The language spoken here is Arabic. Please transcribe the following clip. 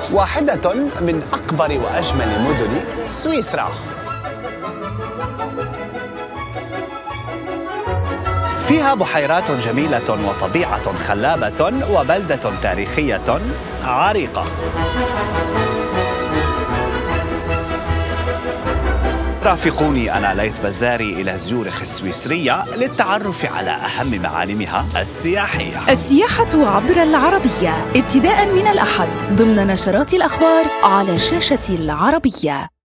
واحدة من أكبر وأجمل مدن سويسرا. فيها بحيرات جميلة وطبيعة خلابة وبلدة تاريخية عريقة. رافقوني أنا ليث بزاري إلى زيورخ السويسرية للتعرف على أهم معالمها السياحية. السياحة عبر العربية ابتداء من الأحد ضمن نشرات الأخبار على شاشة العربية.